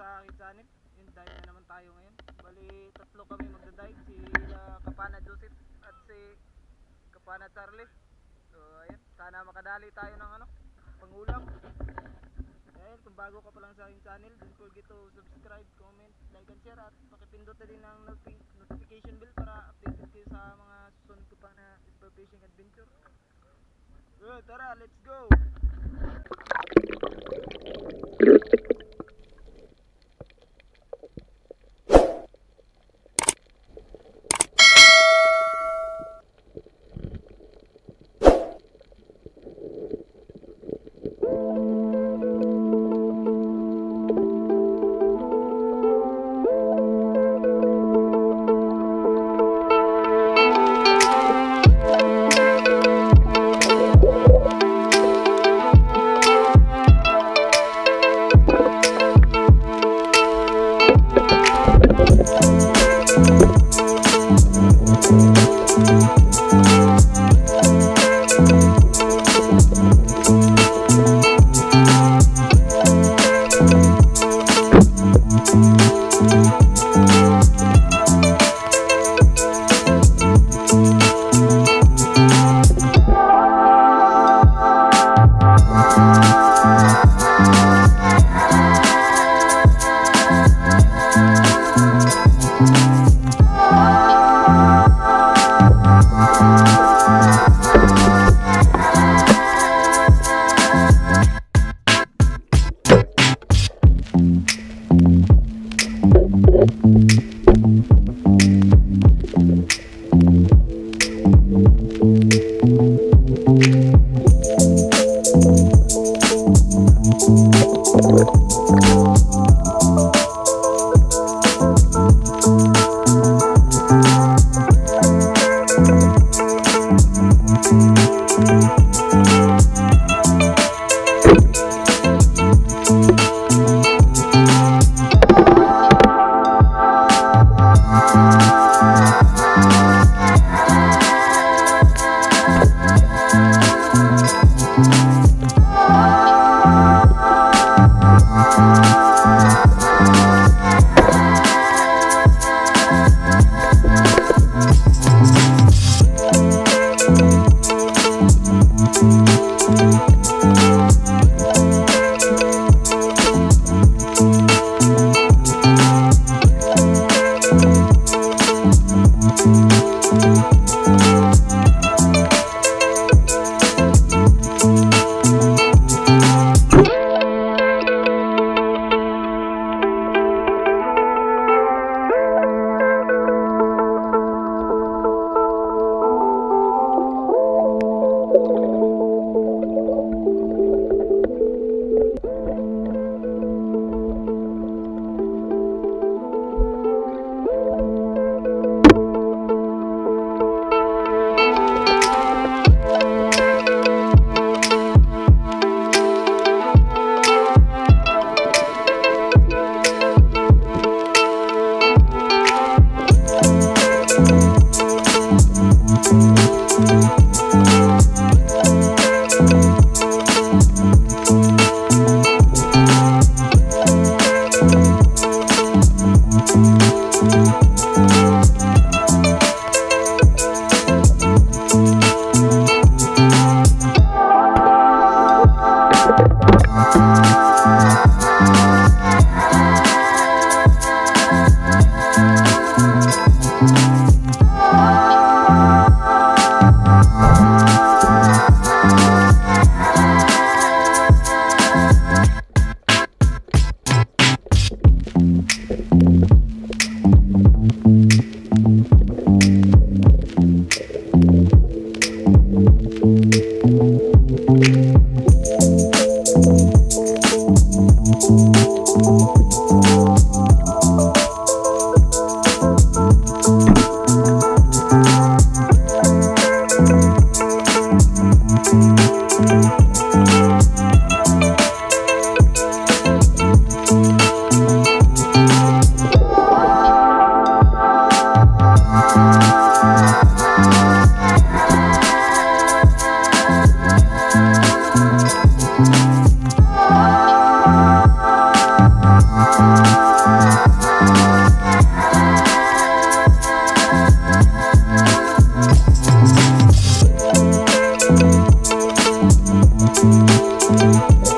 sa aking channel. Yun, dive na naman tayo ngayon. Bali, tatlo kami magda-dive. Si Kapana Joseph at si Kapana Charlie. So ayun, sana makadali tayo ng pangulam. Ayun, kung bago ka pa lang sa aking channel, don't forget to subscribe, comment, like and share. At pakipindot na din ng notification bell para updated kayo sa mga susunod ko pa na sport fishing adventure. Good, tara, let's go!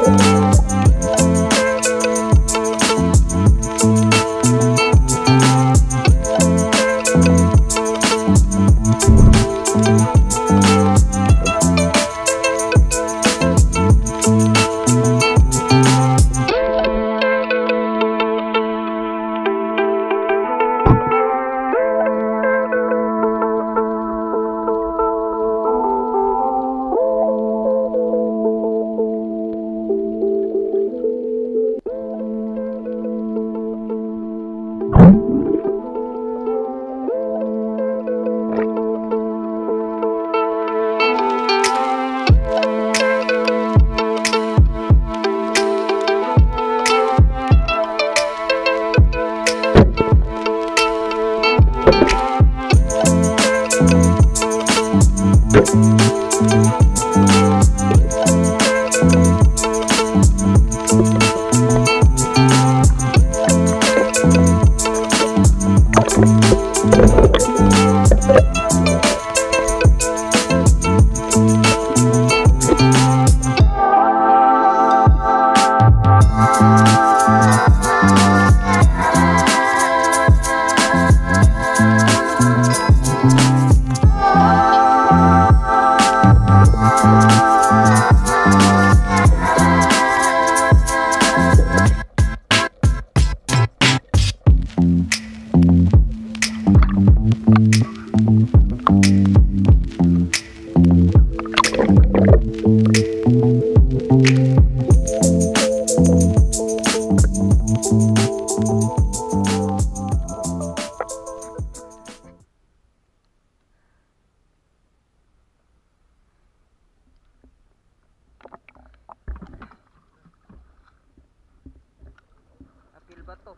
Bato.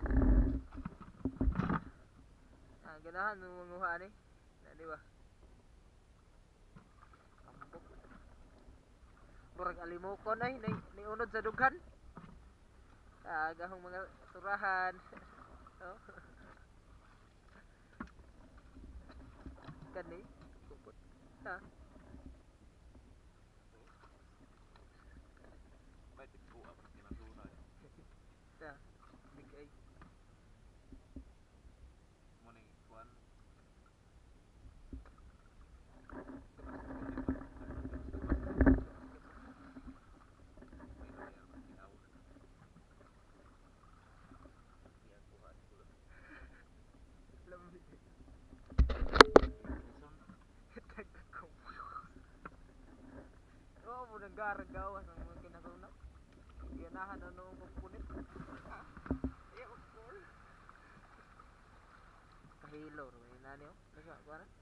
Ganahan manguha ni. Di ba? Ambok. Murag alimokon ay ni unod sa dughan. Agahong mga turahan. Oh. Kani kupot. Ha. Pwede po ang kinadunay. Ta. Bigay. Morning one. Oh, mo naggaragawas ang mga kinaruna. Ganahan na nung magpunit. Ayaw, cool. Kahilo, may nani oh. Nasa, para?